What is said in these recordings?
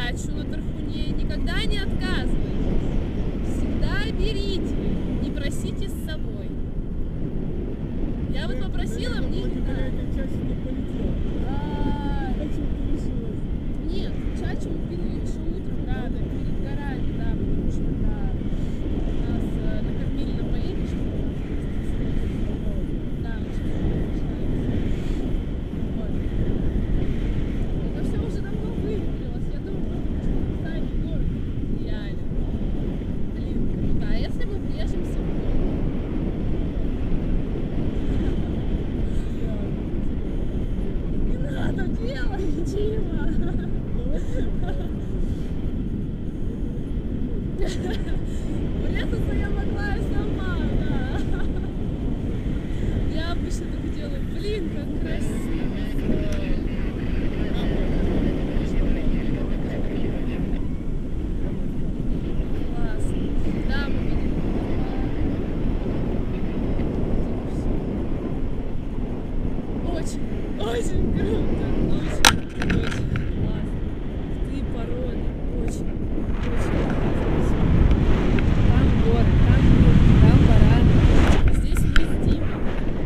чачу на Тархуне, никогда не отказывайте. Всегда берите, не просите с собой. Я вот попросила, мне не дали. Нет, чачу мы пили еще утром, да, перед горами, да, потому что да, нас накормили, напоили, что да, мы сейчас вот. Это все уже давно выветрилось, я думаю, просто сами город реально. Блин, круто. А если мы врежемся в город? Не надо делать, Дима! Врезаться я могла и сама, да. Я обычно так делаю. Блин, как красиво. Классно. Да, мы видим. Очень, очень круто. Очень, очень классно. Ты порода. Очень, очень классно. Там город, там люди, там бараны. Здесь мы с Димой.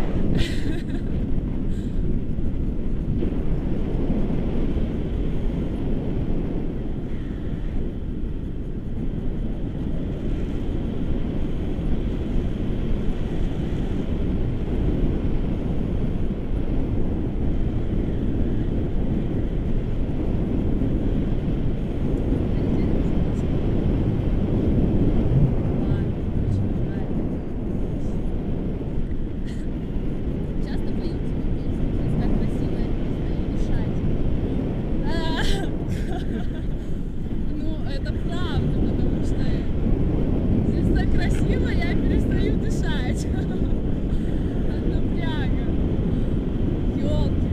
Это правда, потому что здесь так красиво, я перестаю дышать от напряга. Ёлки.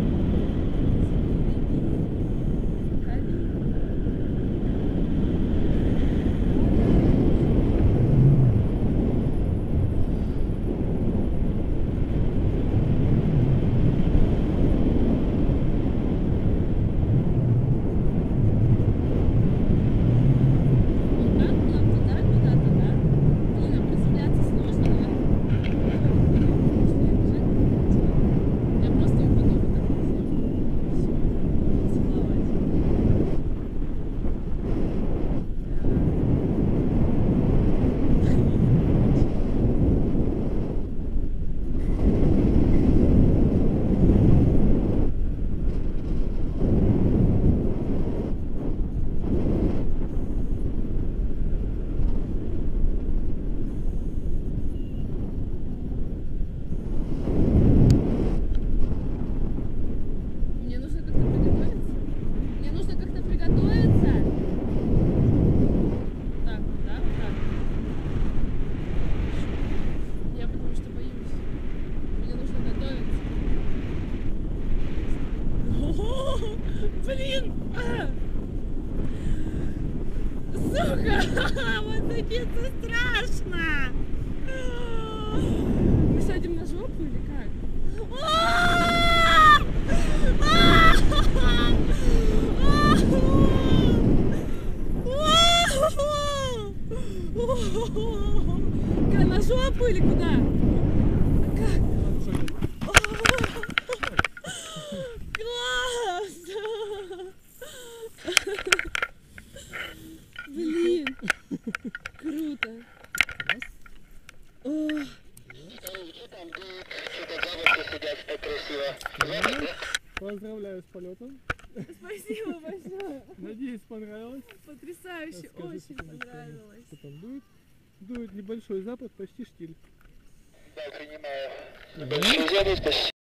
Блин! Сука! Мотоцикл страшно! Мы сядем на жопу или как? На жопу или куда? Как? Блин, круто. Поздравляю с полетом. Спасибо большое. Надеюсь, понравилось. Потрясающе, очень понравилось. Что там дует? Дует небольшой запад, почти штиль. Да, принимаю. Большое спасибо.